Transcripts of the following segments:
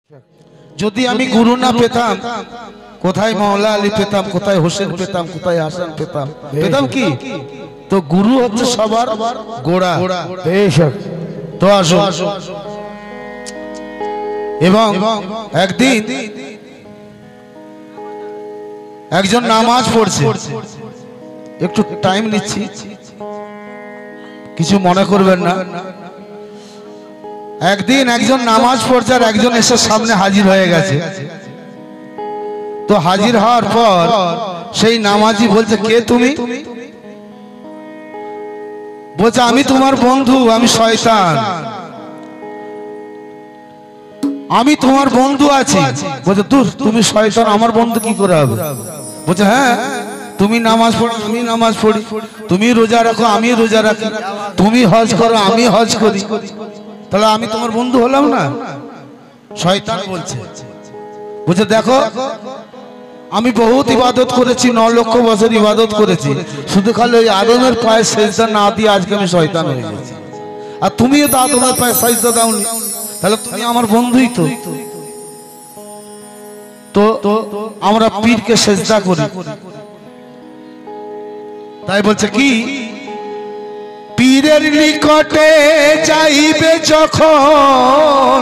যদি আমি গুরু না পেতাম কোথায় মাওলা আলী পেতাম, কোথায় হোসেন পেতাম, কোথায় হাসান পেতাম, পেতাম কি? তো গুরু হচ্ছে সবার গোড়া। তো আসো, এবং একদিন একজন নামাজ পড়ছে, একটু টাইম নিচ্ছি, কিছু মনে করবেন না। একদিন একজন নামাজ পড়ছে আর একজন এসে সামনে হাজির হয়ে গেছে। তো হাজির হওয়ার পর সেই নামাজি বলছে, কে তুমি? বলছে, আমি তোমার বন্ধু, আমি শয়তান, আমি তোমার বন্ধু আছি। বলছে, দূর, তুমি শয়তান, আমার বন্ধু কি করে হবে? বলছে, হ্যাঁ, তুমি নামাজ পড়ো, আমি নামাজ পড়ি, তুমি রোজা রাখো, আমি রোজা রাখি, তুমি হজ করো, আমি হজ করি, তাহলে আমি তোমার বন্ধু হলাম না? শয়তান বলছে। বলছে, দেখো, আমি বহুত ইবাদত করেছি, 9 লক্ষ বছর ইবাদত করেছি, শুধু খালি ওই আদমের পায়ে সেজদা না দিয়ে আজকে আমি শয়তান হয়ে গেছি, আর তুমিও তো আদমের পায়ে সেজদা দাওনি, তাহলে তুমি আমার বন্ধুই। তো আমরা পীরকে সেজদা করি, তাই বলছে কি, পীরের নিকটে যাইবে যখন,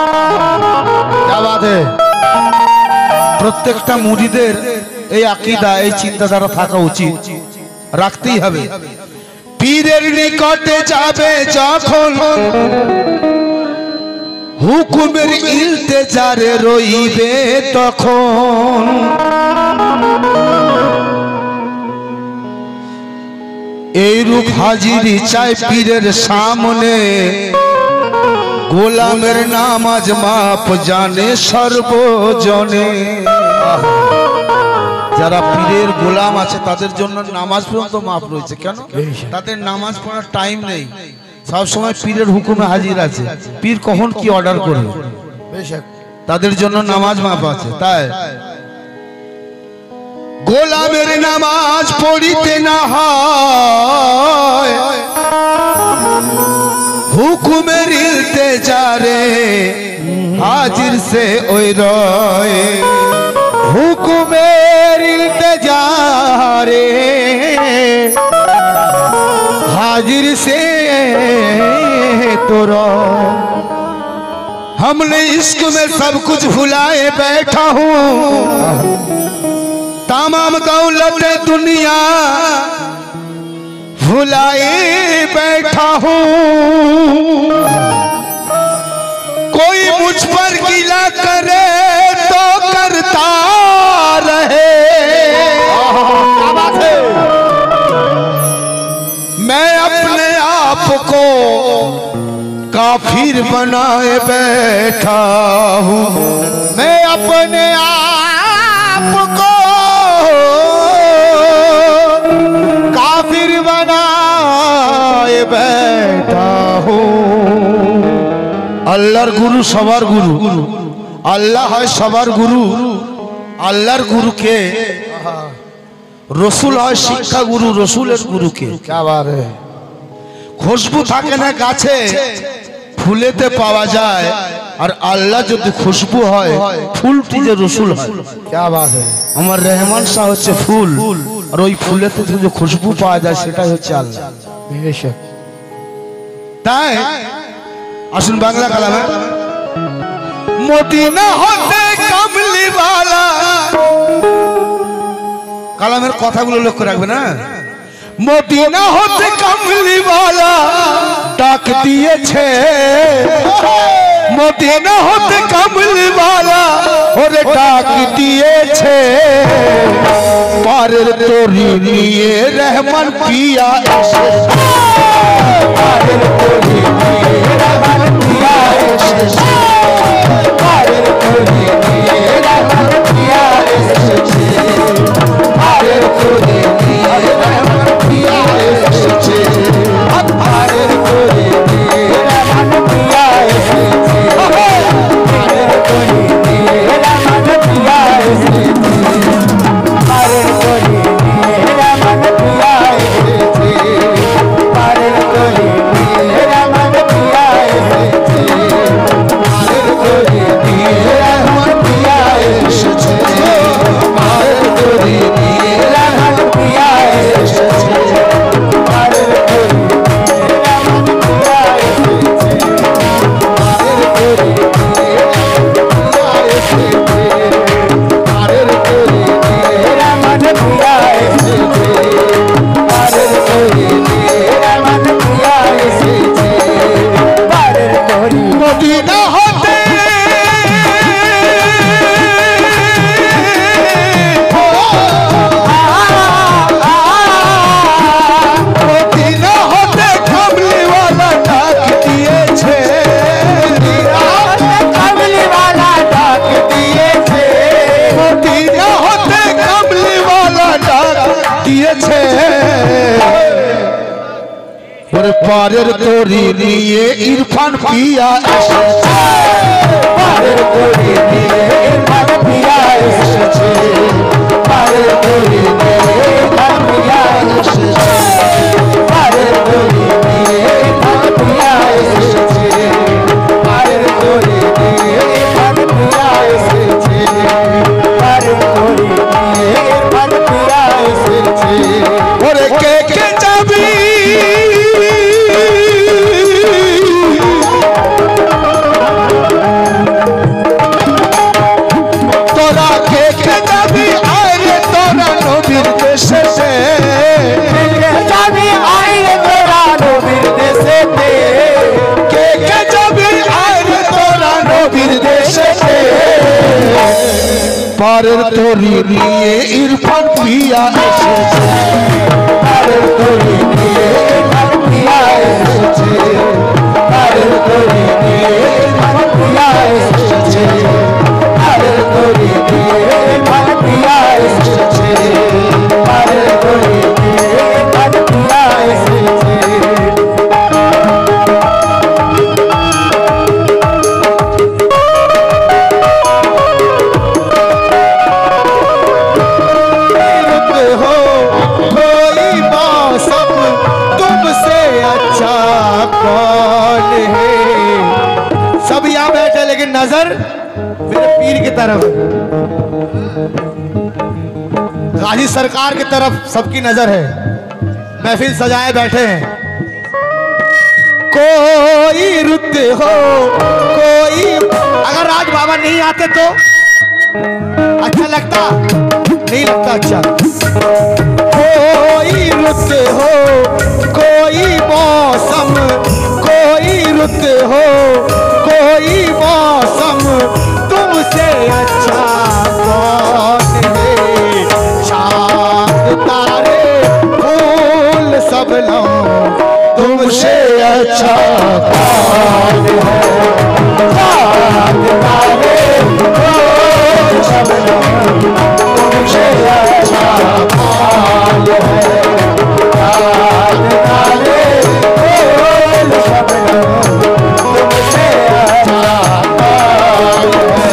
প্রত্যেকটা মুরিদের এই আকীদা, এই চিন্তাধারা থাকা উচিত, রাখতেই হবে। পীরের নিকটে যাবে যখন, হুকুমের ইলতেজারে রইবে তখন, এই রূপ হাজিরি চাই পীরের সামনে, গোলামের নামাজ মাপ জানে সর্বজনে। যারা পীরের গোলাম আছে তাদের জন্য নামাজ পর্যন্ত মাপ রয়েছে। কেন? তাদের নামাজ পড়ার টাইম নেই, সব সময় পীরের হুকুমে হাজির আছে, পীর কখন কি অর্ডার করবে, তাদের জন্য নামাজ মাপ আছে। তাই গোলামের নামাজ পড়িতে না হয়, হুকুমের ইলতেজারে হাজির সে ওই রয়, হুকুমের ইলতেজারে हाजिर से तो रो, हमने इश्क में सब कुछ भुलाए बैठा हूँ, तमाम दौलत दुनिया भुलाए बैठा हूँ, कोई मुझ पर गिला करे तो करता रहे, मैं अपने आप को काफिर बनाए बैठा हूँ, मैं अपने आप को काफिर बनाए बैठा हूँ। अल्लाहर गुरु सवार गुरु, अल्लाह है सवार गुरु, अल्लाहर गुरु के रसूल है शिक्षा गुरु, रसूलेर गुरु के। क्या बात है? खुशबू থাকে না গাছে, ফুলেতে পাওয়া যায়, আর আল্লাহ যদি খুশবু হয়, ফুলটি যে রসুল হয়। क्या बात है? আমার রহমান শাহ হচ্ছে ফুল, আর ওই ফুলেতে যে খুশবু পাওয়া যায় সেটাই হচ্ছে আল্লাহ। বেশক। তাই আসুন বাংলা কালামে, মদিনা হতে কামলি वाला, কালামের কথাগুলো লক্ষ্য রাখবে না। মদিনা হতে কামলি वाला ডাক দিয়েছে, মদিনা হতে কামলি वाला ওরে ডাক দিয়েছে, পারের তরি নিয়ে রহমান পিয়া এসেছে, পারের তরি নিয়ে রহমান পিয়া এসেছে, পারের তরি নিয়ে রহমান পিয়া এসেছে, পারের তরি নিয়ে রহমান পিয়া এসেছে, পারের তরি নিয়ে রহমান পিয়া এসেছে, পারের তরি নিয়ে রহমান পিয়া এসেছে, পারের তরি নিয়ে রহমান পিয়া এসেছে, পারের তরি নিয়ে রহমান পিয়া পারের তরি নিয়ে ইরফান পিয়া এসেছে, পারের তরি নিয়ে ইরফান পিয়া এসেছে, পারের তরি নিয়ে ইরফান পিয়া এসেছে, পারের তরি নিয়ে ইরফান পিয়া এসেছে, পারের তরি নিয়ে ইরফান পিয়া এসেছে, পারের তরি নিয়ে ইরফান পিয়া এসেছে। ওরে কে কে যাবি তোরা, কে কে যাবি আরে তোরা নবীর দেশে, কে কে যাবি আরে তোরা নবীর দেশে, কে কে যাবি আরে তোরা নবীর দেশে, পারের তরি নিয়ে ইরফান পিয়া এসেছে, পারের তরি নিয়ে ইরফান পিয়া এসেছে, পারের তরি নিয়ে ইরফান পিয়া এসেছে, পারের তরি নিয়ে ইরফান পিয়া এসেছে, পারের তরি নিয়ে ইরফান পিয়া এসেছে। सब यहाँ बैठे लेकिन नजर मेरे पीर की तरफ, गाजी सरकार की तरफ सबकी नजर है। महफिल सजाए बैठे हैं। कोई रुत हो कोई, अगर आज बाबा नहीं आते तो अच्छा लगता, नहीं लगता अच्छा। कोई रुत हो कोई मौसम, कोई रुत हो कोई मौसम, तुमसे अच्छा कौन है। चांद तारे फूल सब लो, तुमसे अच्छा कौन है। चांद तारे फूल सब लो, तुमसे अच्छा कौन है। चांद तारे फूल सब लो, तुमसे अच्छा कौन है।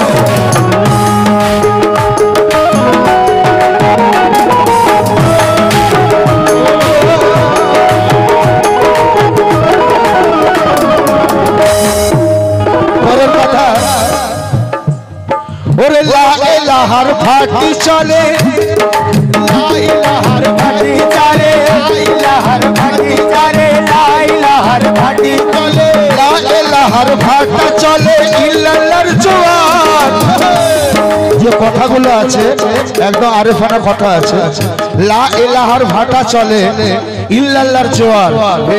हर भाटी चले, हर भाटी चले, हर भाटी चले, हर भाटी चले, हर भाटा चले, इल्लाल्लाहर জোয়ার। যে কথাগুলো আছে একদম আরেফানা কথা আছে। লা ইলাহার ভাটা চলে, ইল্লাল্লাহর জোয়ার।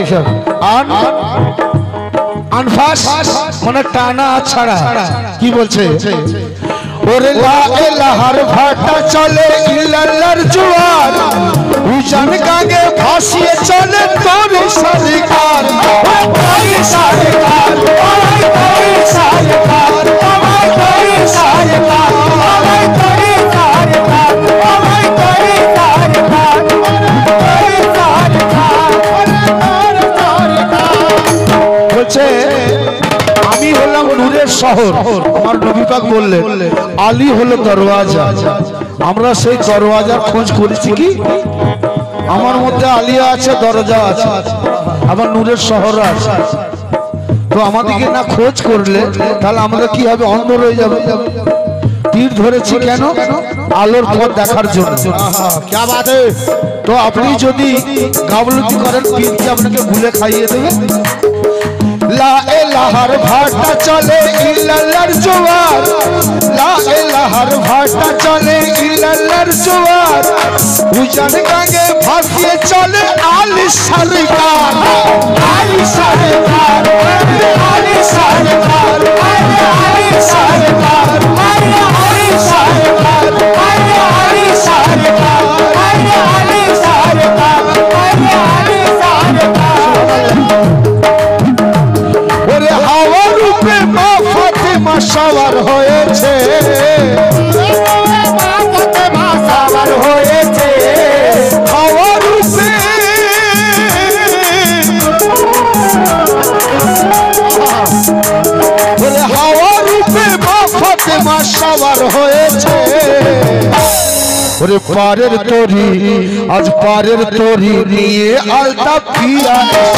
আনফাস মানে টানা ছাড়া, কি বলছে? ওরে লা ইলাহার ভাটা চলে, ইল্লাল্লাহর জোয়ার। উজান গাঙ্গে ভাসিয়ে চলে তোর সরকার, তোর সরকার, তোর সরকার, তোর সরকার, বলছে আমি হলাম নূরের শহর। আমার নবী পাক বললেন আলী হলো দরওয়াজা। আমরা সেই দরওয়াজার খোঁজ করেছি, কি আমার মধ্যে আলিয়া আছে, দরজা আছে, আবার নূরের শহর আছে। তো আমাদেরকে না খোঁজ করলে তাহলে আমরা কি হবে? অন্ধ রয়ে যাবে। তীর ধরেছি কেন? আলোর পথ দেখার জন্য। क्या बात है। তো আপনি যদি গাফলতি করেন, পীর কি আপনাকে ভুলে খাইয়ে দেবে? লা ইলাহার ভাটা চলে, ইল্লাল্লাহর জোয়ার। লা ইলাহার ভাটা চলে, ইল্লাল্লাহর জোয়ার। উজান গাঙ্গে ভাসিয়ে চলে আলী সরকার, আলী সরকার, আলী সরকার, আলী সরকার, আলী সরকার, আলী সরকার, আলী সরকার, আলী সরকার। ওরে হাওয়া রূপে মা ফাতেমা সওয়ার হয়েছে, মা ফাতেমা সওয়ার হয়েছে। হাওয়া রূপে ওরে হাওয়া রূপে মা ফাতেমা সবার হয়েছে ওরে পারের তরি আজ পারের তরি নিয়ে আলতাফ পিয়া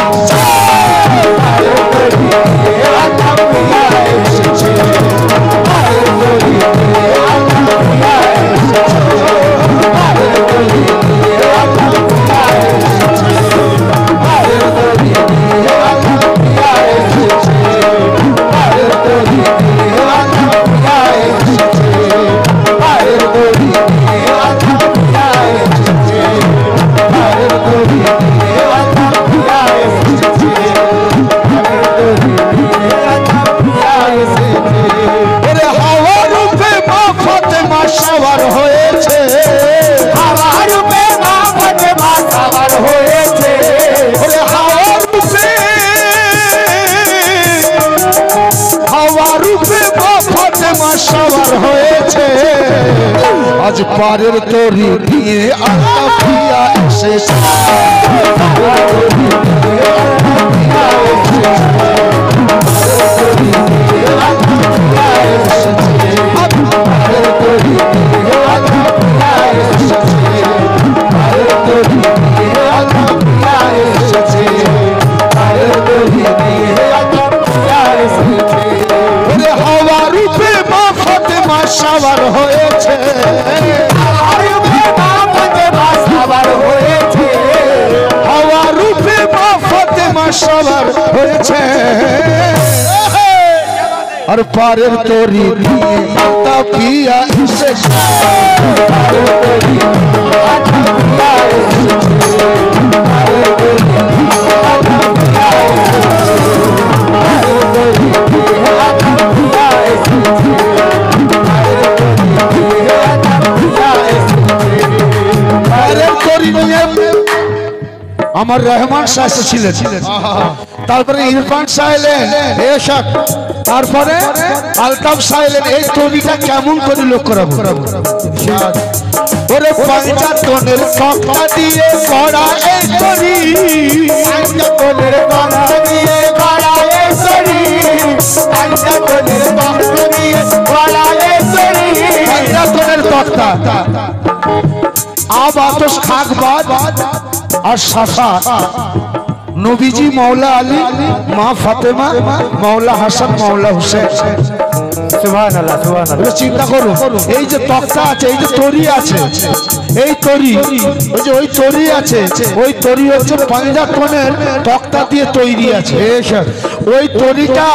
আজ পারের তরি দিয়ে আলতাফ পিয়া এসেছে হাওয়া রূপে মা ফাতেমা সবার হয়েছে হাওয়া রূপে মা ফাতেমা সবার হয়েছে আর পারের তরি দিয়ে আলতাফ পিয়া এসেছে আমার রহমান শাহ ছিলেন তারপরে ইরফান শাহ এলেন এশাক তারপরে আলতাফ শাহ এলেন এই তরিটা কেমন করে লোক করাবো ওরে পঞ্চাতনের তক্তা দিয়ে করা এই তরি পঞ্চাতনের তক্তা দিয়ে করা এই তরি পঞ্চাতনের তক্তা দিয়ে করা এই তরি পঞ্চাতনের তক্তা अब आतश खाक बाद और शफा नबीजी मौला अली माँ फातिमा मौला हसन मौला हुसैन सुभान अल्लाह सुभान अल्लाह चिंता करो এই যে তক্তা আছে এই যে তরি আছে এই তরি ওই যে ওই তরি আছে ওই তরি হচ্ছে পঞ্জাতনের তক্তা দিয়ে তৈরি আছে ওই তরিটা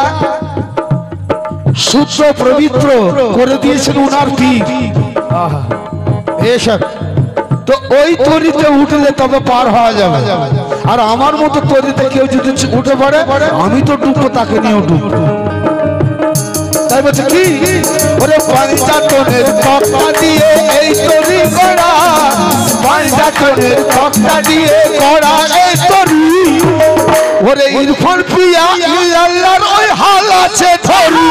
শুদ্ধ পবিত্র করে দিয়েছেন উনার পীর আহা এসব তো ওই তরিতে উঠলে তবে পার হওয়া যাবে আর আমার মতো তরিতে কেউ যদি উঠে পড়ে আমি তো ডুববো তাকে নিয়েও ডুববো তাই বলছে কি ওরে পঞ্চাতনের তক্তা দিয়ে এই তরি করা পঞ্চাতনের তক্তা দিয়ে করা এই তরি ওরে ইরফান পিয়া আল্লাহর ওই হাল আছে ধরি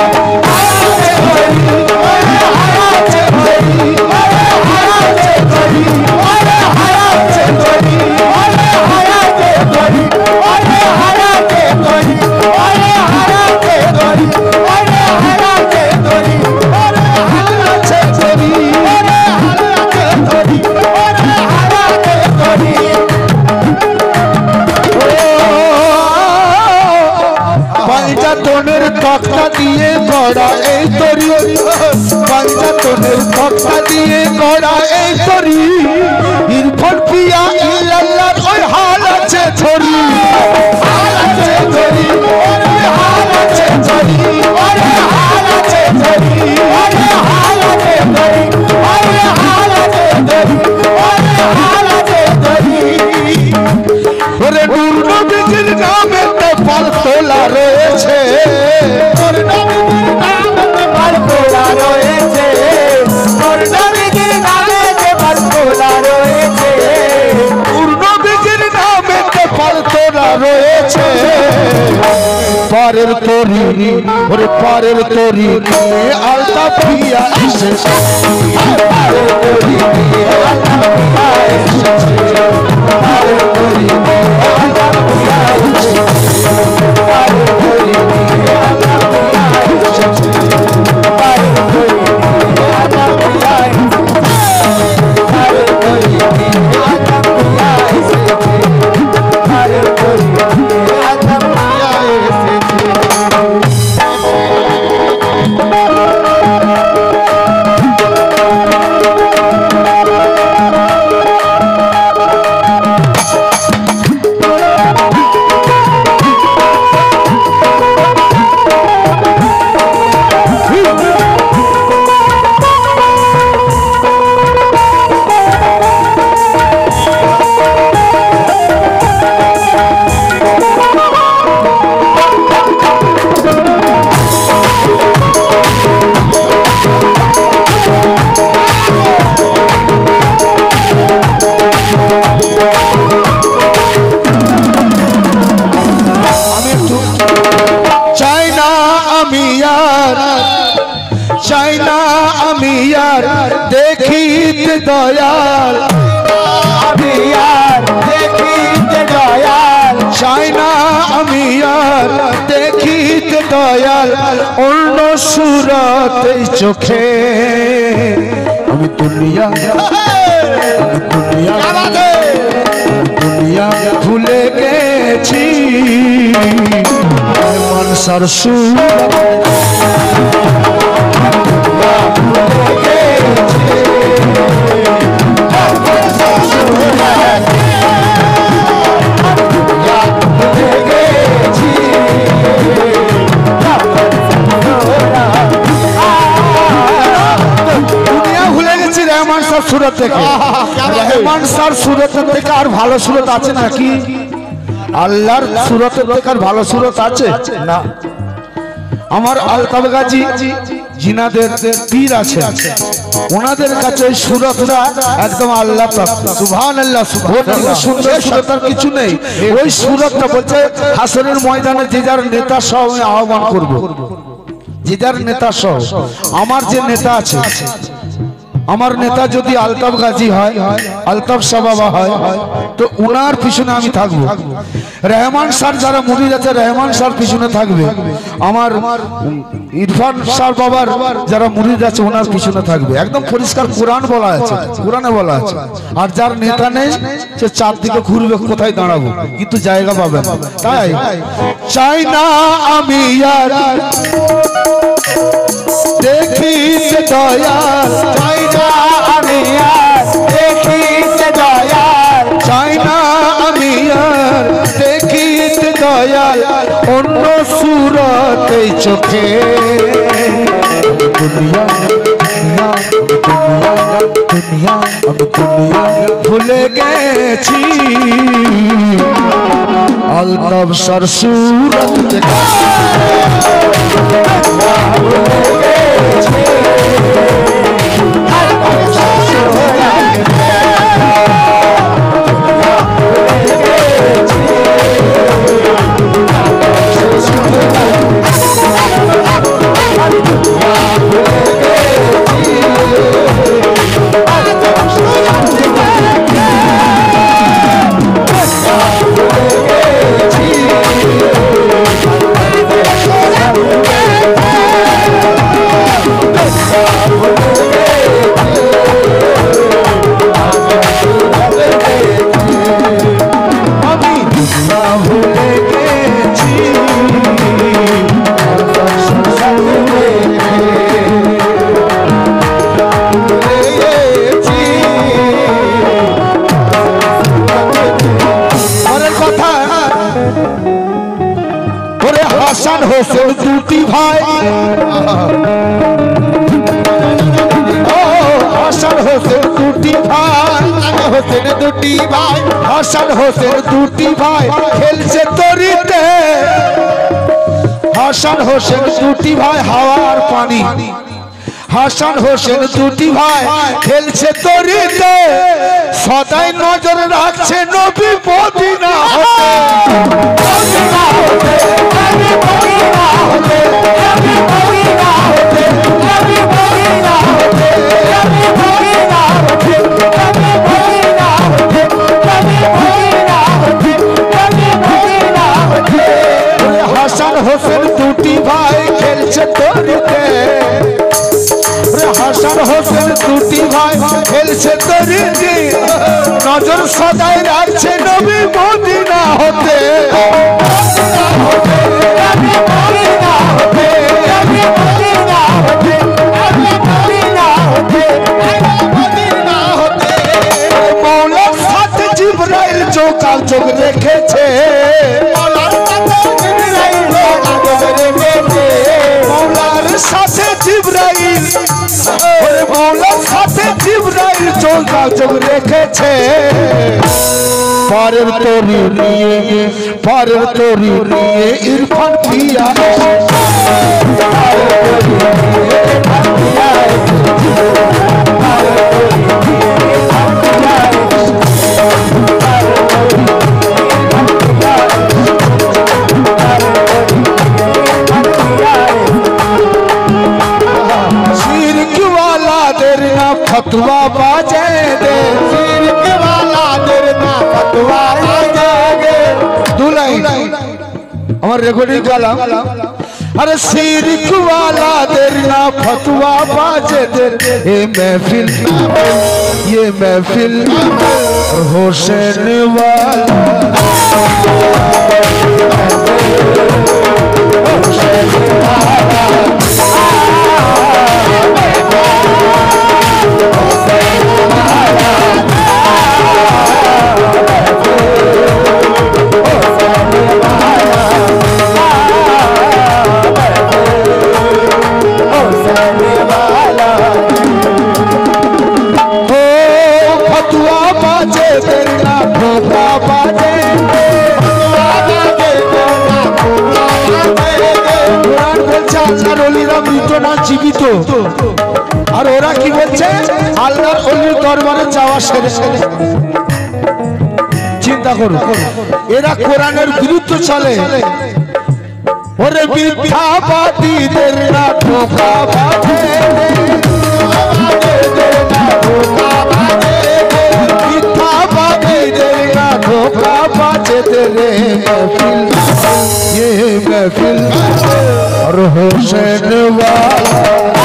পঞ্চাতনের তক্তা দিয়ে গড়া এই তরি পঞ্চাতনের তক্তা দিয়ে গড়া এই তরি ইরফান পিয়া আল্লাহর ওই হাল আছে ধরি হাল আছে ধরি হাল আছে ধরি হাল আছে ধরি হাল আছে ধরি হাল আছে ধরি হাল আছে ধরি ওরে নূর নবীর নামে তো পাল তোলা রয়েছে নূর নবীর নামে তো পাল তোলা রয়েছে নূর নবীর নামে তো পাল তোলা রয়েছে নূর নবীর নামে তো পাল তোলা রয়েছে পারের তরি ওরে পারের তরি আলতাফ পিয়া এসেছে পারের তরি আলতাফ পিয়া এসেছে পারের তরি আলতাফ পিয়া এসেছে পারের তরি আলতাফ চাই না আমি আর দেখিতে দয়াল, আমি আর দেখিতে দয়াল, চাই না আমি আর দেখিতে দয়াল অন্য সুরতে চোখে। আমি দুনিয়া দুনিয়া ভুলে গেছি মনসার সুর সুরত থেকে। রহমান স্যার সুরত থেকে আর ভালো সুরত আছে নাকি? আল্লাহর সুরত থেকে আর ভালো সুরত আছে না। আমার আলতাফ গাজী জিনাদের পীর আছে, ওনাদের কাছে ওই সুরতটা একদম আল্লাহ পাক সুবহানাল্লাহ সুবহানাল্লাহ সুন্দর সুরত আর কিছু নেই। ওই সুরতটা বলছে হাসরের ময়দানে যে যার নেতা সহ আমি আহ্বান করব, যে যার নেতা সহ। আমার যে নেতা আছে, আমার নেতা যদি আলতাফ গাজী হয়, আলতাফ শাহ বাবা হয়, তো উনার পিছনে আমি থাকবো। রহমান স্যার যারা মুরিদ আছে রহমান স্যার পিছনে থাকবে। আমার ইরফান স্যার বাবার যারা মুরিদ আছে ওনার পিছনে থাকবে। একদম পরিষ্কার কোরআন বলা আছে, কোরআনে বলা আছে। আর যার নেতা নেই সে চারদিকে ঘুরবে, কোথায় দাঁড়াবো, কিন্তু জায়গা পাবে না। তাই চাই না আমি আর দেখিতে দয়াল, চাই না আমি আর দেখিতে দয়াল, চাই না আমি আর দেখিতে দয়াল অন্য সুরতে চোখে। দুনিয়া দুনিয়া দুনিয়া দুনিয়া ভুলে গেছি আলতাফ স্যার সুরত থেকে। হাসান হোসেন দুটি ভাই, হাসান হোসেন দুটি ভাই, হোসেন দুটি ভাই, হাসান হোসেন দুটি ভাই খেলছে তরিতে। হাসান হোসেন দুটি ভাই হাওয়ার পানি, হাসান হোসেন দুটি ভাই খেলছে তরিতে। সদাই নজর রাখছে নবী মদিনা হতে, হাসান হোসেন দুটি ভাই খেলছে তরিতে। হাসান হোসেন দুটি ভাই খেলছে তরিতে, নজর সদাই রাখছে নবী মদিনা হতে। মৌলার সাথে জিবরাইল যোগাযোগ রেখেছে, মৌলার সাথে জিবরাইল, মৌলার সাথে জিবরাইল যোগাযোগ রেখেছে। পারের তরি নিয়ে, পারের তরি নিয়ে ইরফান পিয়া, রেকর্ডিং কালাম अरे शिरक वाला देर ना फतवा बाजे देर ये महफिल हुसैन वाला জীবিত আর ওরা কি বলছে আল্লাহর ওলির দরবারে যাওয়া সেরে চিন্তা করুন এরা কোরআনের বিরুদ্ধে চলে ওরে মিথ্যাবাদীদের না ধোঁকাবাজে মিথ্যাবাদীদের না ধোঁকাবাজে রে महफिल और हुसैन वाला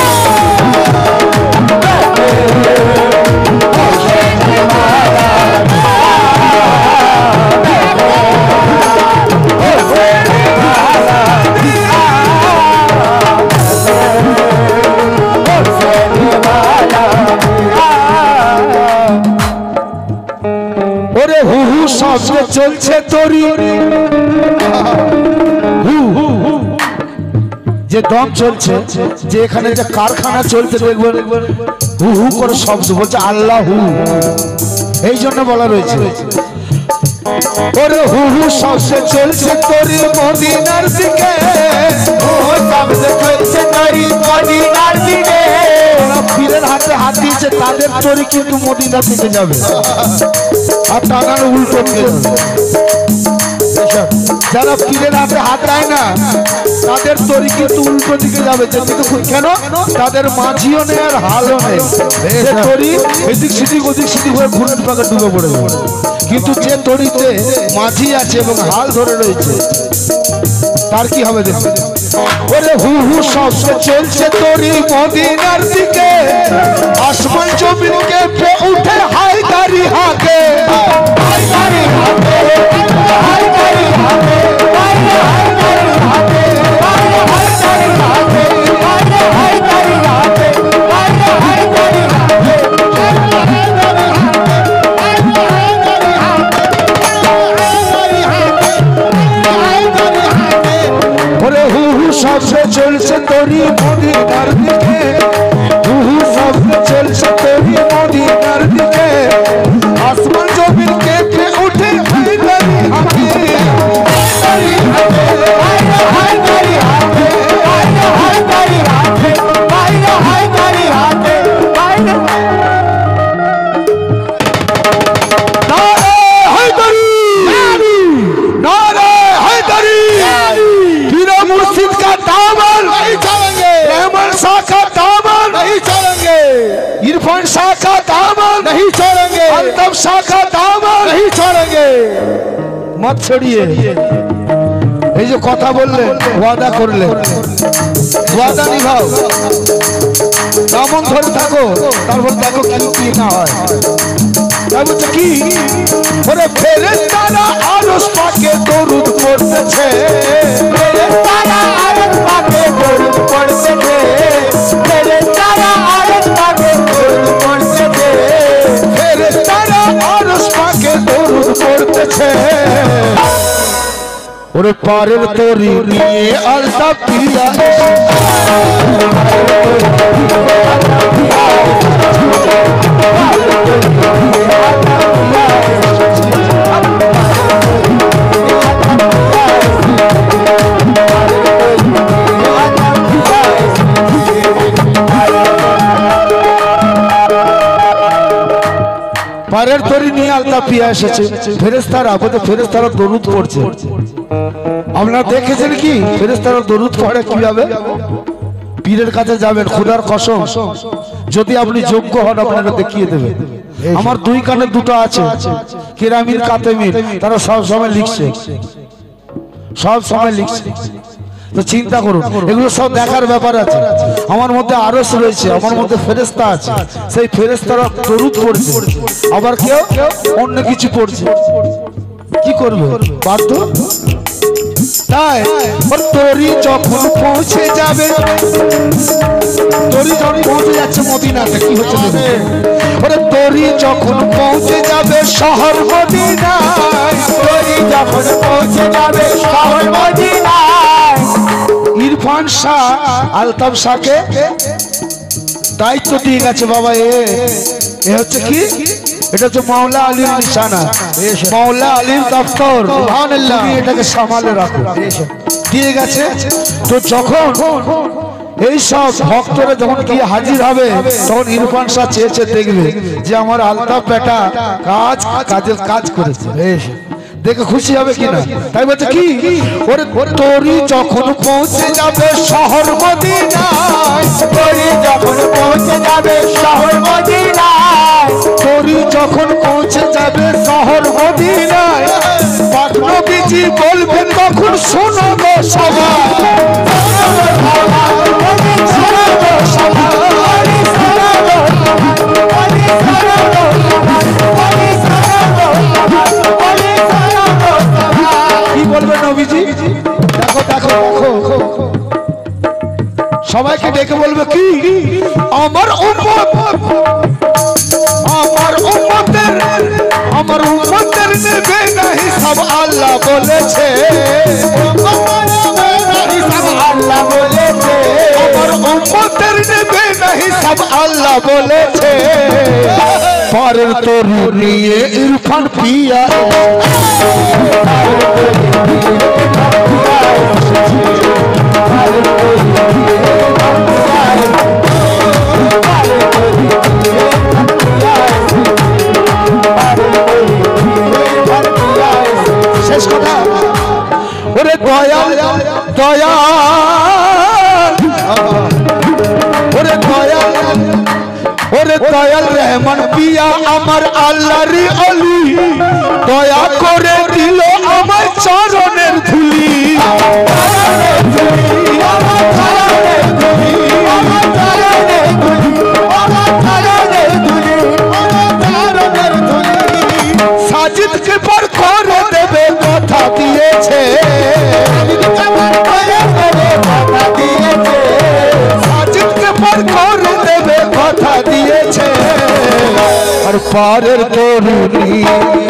ओरे हु शब्द चलছে তোরি যে দম চলছে যে এখানে যে কারখানা চলছে দেখবেন হু হু করে শব্দ বলছে আল্লাহ হু এই জন্য বলা রয়েছে ওরে হু হু শব্দ চলছে তোরি মদিনার দিকে হু হু শব্দ চলছে তোরি মদিনার দিকে পীরের হাতে হাত দিয়েছে তাদের তোরি কিন্তু মদিনার দিকে যাবে আর টানার উল্টো যারা পীরের হাতে হাত দেয় না তাদের তরি কিন্তু উল্টো দিকে যাবে যেদিকে কেন তাদের মাঝিও নেই আর হালও নেই তরি এদিক সেদিক ওদিক সেদিক হয়ে ঘুরের পাকে ডুবে পড়ে যাবে কিন্তু যে তরিতে মাঝি আছে এবং হাল ধরে রয়েছে তার কি হবে দেখুন ওরে হু হু শব্দ চলছে তরি মদিনার দিকে আসমান জমিনকে পে উঠে হায়দারি হাকে হায়দারি হাকে হায়দারি হাকে सबसे चलছে তোরি মদিনার দিকে হু হু सबसे চলছে তোরি মদিনার দিকে আসমান জমিন কেঁপে ওঠে হায়দারি হাকে হায়দারি হাকে হায়দারি হাকে হায়দারি হাকে হায়দারি হাকে নারে হায়দারি নারে হায়দারি पीर मुर्शिद का दामन नहीं चलेंगे रहमान शाह का दामन नहीं चलेंगे इरफान शाह का दामन नहीं छोड़ेंगे अल्ताफ शाह का दामन नहीं छोड़ेंगे मत छोड़िए এই যে কথা বললেন ওয়াদা করলেন ওয়াদা নিভাও দামন ধরে থাকো তারপর দেখো কি না হয় তাই বলছে কি ওরে ফেরেশতারা আরশ পাকে দরুদ পড়তেছে ফেরেশতারা আরশ পাকে দরুদ পড়তেছে ফেরেশতারা আরশ পাকে দরুদ পড়তেছে ফেরেশতারা আরশ পাকে দরুদ পড়তেছে ওরে পারের তরি নিয়ে আলতা পিয়া পারের তরি নিয়ে আলতা পিয়া এসেছে ফেরেশতারা বলতে ফেরেশতারা দরুদ পড়ছে আপনারা দেখেছেন কি ফেরেশতারা দরুদ পড়ে কিভাবে পীরের কাছে যাবেন খোদার কসম যদি আপনি যোগ্য হন আপনাকে দেখিয়ে দেবে আমার দুই কানে দুটো আছে কেরামিল কাতেমিল তারা সব সময় লিখছে সব সময় লিখছি। তো চিন্তা করুন, এগুলো সব দেখার ব্যাপার আছে। আমার মধ্যে আরশ রয়েছে, আমার মধ্যে ফেরেশতা আছে, সেই ফেরেশতারা দরুদ পড়ছে, আবার কেউ অন্য কিছু পড়ছে। কি করবে? বাধ্য। তাই তোরি যখন পৌঁছে যাবে, তোরি যখন পৌঁছে যাচ্ছে মদিনাতে, কি হচ্ছে? ওরে তোরি যখন পৌঁছে যাবে শহর মদিনায়, তোরি যখন পৌঁছে যাবে শহর মদিনায়, ইরফান শাহ আলতাফ শাহকে দায়িত্ব দিয়ে গেছে বাবা। এ হচ্ছে কি? এটা হচ্ছে মাওলা আলীর নিশানা, মাওলা আলীর দপ্তর, সুবহানাল্লাহ। এটাকে সামালে রাখো, দিয়ে গেছে। তো যখন এই সব ভক্তরা যখন গিয়ে হাজির হবে, তখন ইরফান শাহ চেয়েছে দেখবে যে আমার আলতাফ বেটা কাজের কাজ করেছে, দেখে খুশি হবে কিনা। তাই বলছে কি? ওরে তোরি যখন পৌঁছে যাবে শহর মদিনায়, তোরি যখন পৌঁছে যাবে শহর মদিনায়, তোরি যখন পৌঁছে যাবে শহর মদিনায়, পাক নবীজি বলবেন তখন শোনো গো সবাই, কি বলবে নবীজি? দেখো দেখো দেখো, সবাইকে ডেকে বলবে কি? আমার উম্মত, আমার উম্মতের, আমার উম্মতের নেবে না হিসাব আল্লাহ বলেছে, আল্লাহ বলেছে, আমার উম্মতের নেবে না হিসাব আল্লাহ বলেছে। পারের তরু নিয়ে ইরফান পিয়া, শেষ কথা। ওরে দয়াল দয়াল, ওরে দয়াল, ওরে দয়াল রহমান পিয়া আমার আল্লাহর অলি, দয়া করে দিল আমার চরণের ধুলি, সাজিদকে পার করে দেবে কথা দিয়েছে, সাজিদকে পার করে দেবে কথা দিয়েছে। আর পারের তরুণী